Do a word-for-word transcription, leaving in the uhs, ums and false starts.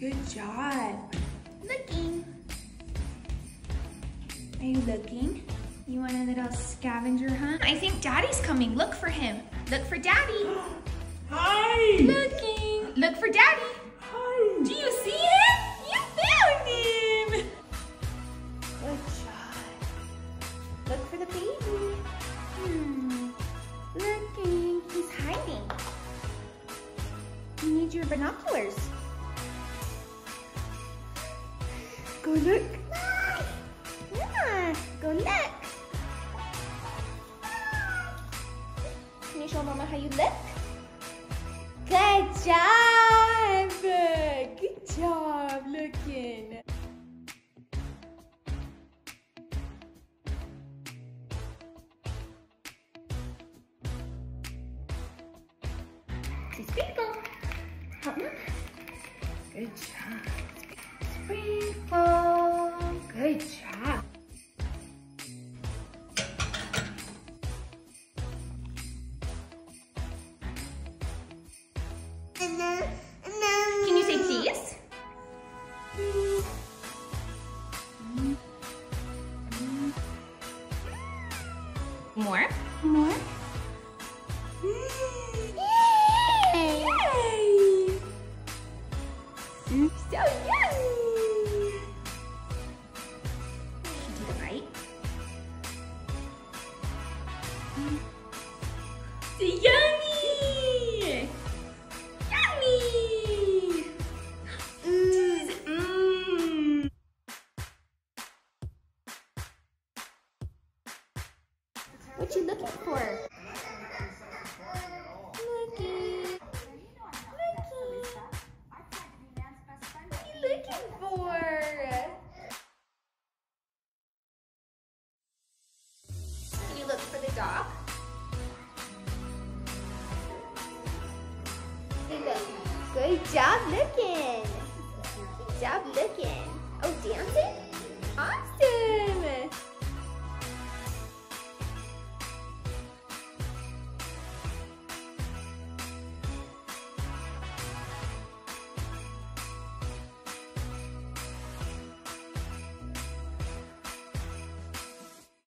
Good job. Looking. Are you looking? You want a little scavenger hunt? I think Daddy's coming. Look for him. Look for Daddy. Hi! Looking. Look for Daddy. Hi! Do you see him? You found him. Good job. Look for the baby. Hmm. Looking. He's hiding. You need your binoculars. Go look. Yeah, go look. Can you show Mama how you look? Good job. Good job looking. Sprinkle. Help me. Good job. Sprinkle. Good job. Can you say cheese? More? More? Yay! Yay! So yummy! Should you take a bite? So yummy! Yummy! Mm. Mm. What you looking for? Looking. Looking. What you looking for? Can you look for the dog? Good job looking. Good job looking. Oh, dancing? Huh?